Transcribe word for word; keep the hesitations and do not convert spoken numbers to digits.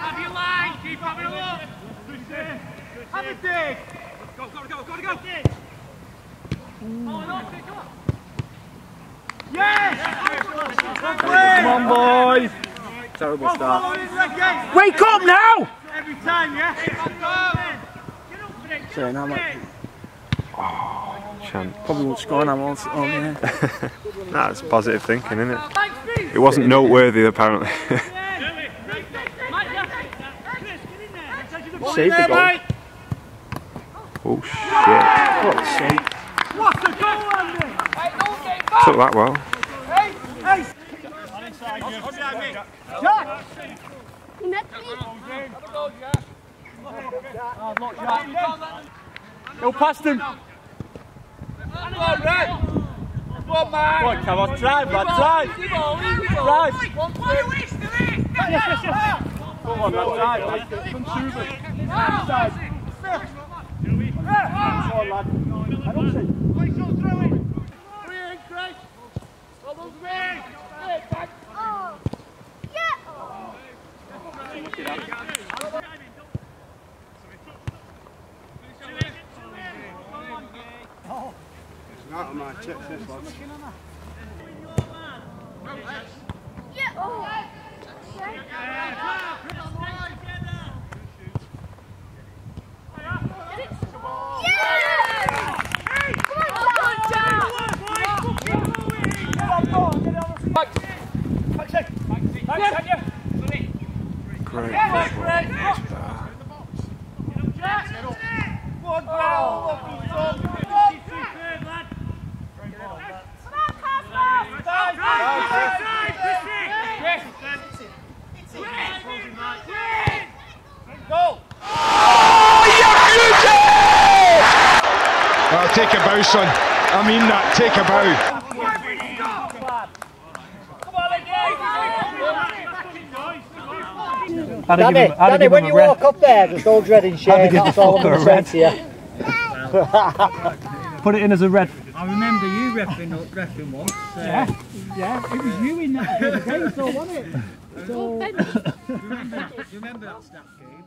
Have your line, keep having a look. Have a dig. Go, go, go, go, go. Oh, no, come on. Yes! Come on, boys. Terrible start. Wake up now! Every time, yeah? Saying how much? Oh, chance. Probably won't score now, won't it? Oh, yeah. That's positive thinking, isn't it? It wasn't noteworthy, apparently. Save the goal. Oh, shit. What's sake? What's the goal, Andy? Took that well. Hey! Hey! Jack! Go past him. Come on, Red! Come on, man! Come on, come on, drive, lad, drive! Drive! Yes, yes, yes! Come on, lad, drive, lad. Come through, mate. Inside. Come on, lad. I don't see. It's not on my checks, this one. Yeah. Oh. Great. Well, take a bow, son. I mean that, take a bow. Danny, Danny, when you walk up there, just hold red in shade, that's all I'm going to say to you. Put it in as a red. I remember you repping, repping once. Uh, Yeah, yeah, it was you in that game, so wasn't it? So... remember, remember that snap game?